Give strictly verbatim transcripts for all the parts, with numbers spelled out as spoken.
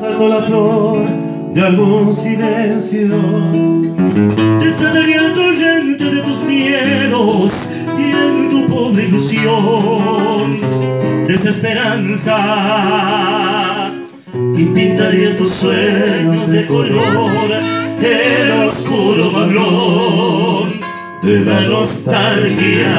buscando la flor de algún silencio. Desataría el torrente de tus miedos y en tu pobre ilusión desesperanza, y pintaría tus sueños de color el oscuro maglón de la nostalgia.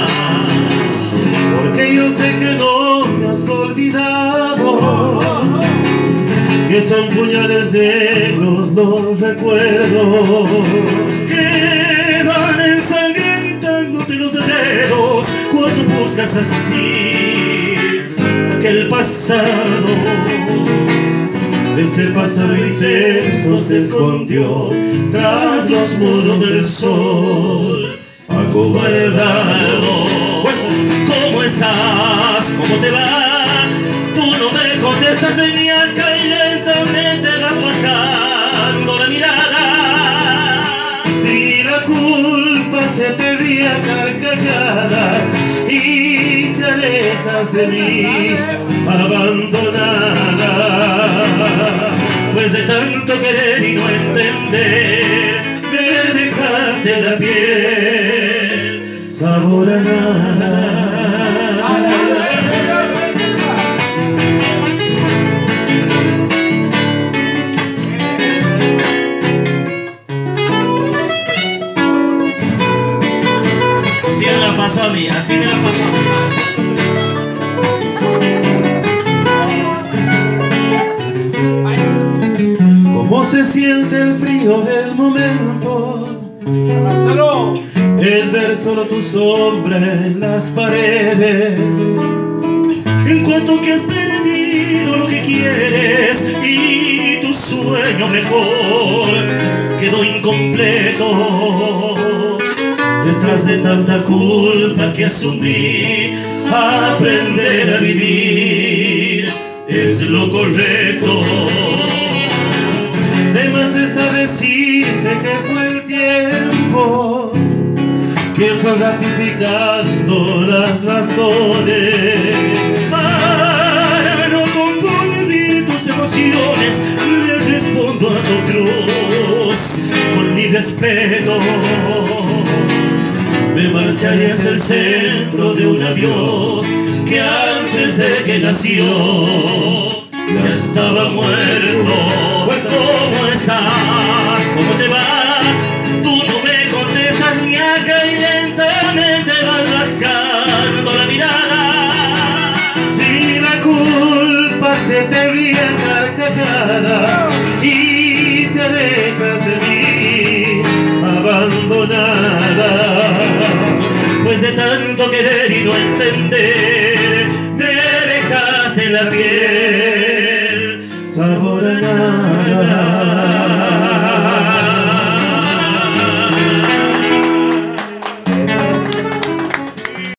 Porque yo sé que no me has olvidado, que son puñales negros los recuerdos que van ensangrentándote los dedos cuando buscas así aquel pasado. Ese pasado intenso se escondió tras los muros del sol, acobardado. ¿Cómo estás? ¿Cómo te va? Tú no me contestas en mi acá y lentamente vas bajando la mirada. Si la culpa se te ríe a carcajadas y te alejas de mí abandonada, pues de tanto querer y no entender me dejaste la piel sabor a nada. Así me la pasó a mí, así me la pasó a mí. ¿Cómo se siente el frío del momento? Es ver solo tu sombra en las paredes. En cuanto que has perdido lo que quieres y tu sueño mejor quedó incompleto. Detrás de tanta culpa que asumí, aprender a vivir es lo correcto. De más está decirte que fue el tiempo que fue ratificando las razones. Para no confundir tus emociones, le respondo a tu cruz con mi respeto. Me marcharé hacia el centro de un adiós que antes de que nació ya estaba muerto. ¿Cómo estás? ¿Cómo te va? Tú no me contestas ni acá y lentamente vas bajando la mirada. Si la culpa se te ríe a carcajada y te alejas de mí abandonada, pues de tanto querer y no entender me dejaste la piel sabor a nada.